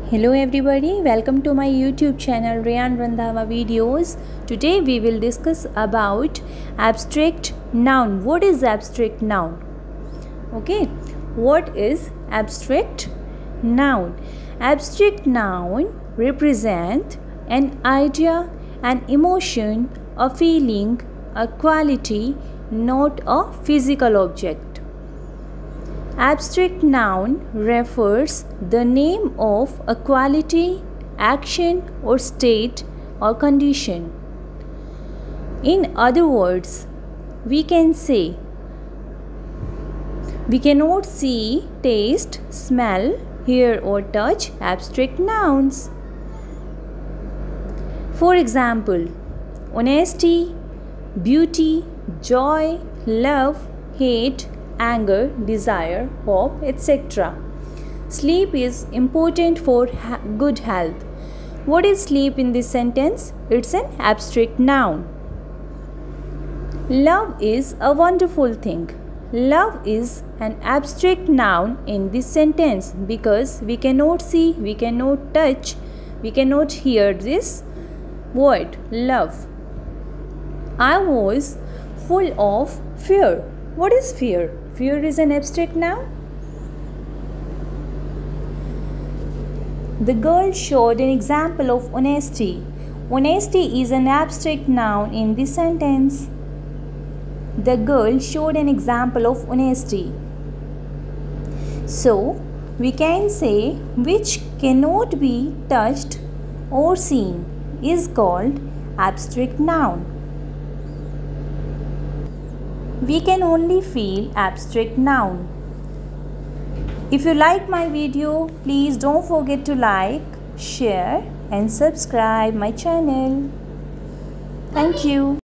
Hello everybody, welcome to my YouTube channel Rayan Randhawa Videos. Today we will discuss about abstract noun. What is abstract noun? Okay, what is abstract noun? Abstract noun represent an idea, an emotion, a feeling, a quality, not a physical object. Abstract noun refers the name of a quality, action or state or condition. In other words, we can say we cannot see, taste, smell, hear or touch abstract nouns. For example, honesty, beauty, joy, love, hate, anger, desire, hope, etc. Sleep is important for good health. What is sleep in this sentence? It's an abstract noun. Love is a wonderful thing. Love is an abstract noun in this sentence because we cannot see, we cannot touch, we cannot hear this word love. I was full of fear. What is fear? Fear is an abstract noun. The girl showed an example of honesty. Honesty is an abstract noun in this sentence. The girl showed an example of honesty. So, we can say which cannot be touched or seen is called abstract noun. We can only feel abstract noun. If you like my video, please don't forget to like, share and subscribe my channel. Thank you.